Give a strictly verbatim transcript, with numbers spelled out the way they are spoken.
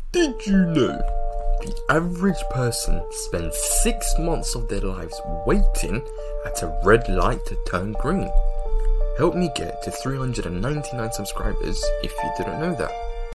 Did you know the average person spends six months of their lives waiting at a red light to turn green? Help me get to three hundred ninety-nine subscribers if you didn't know that.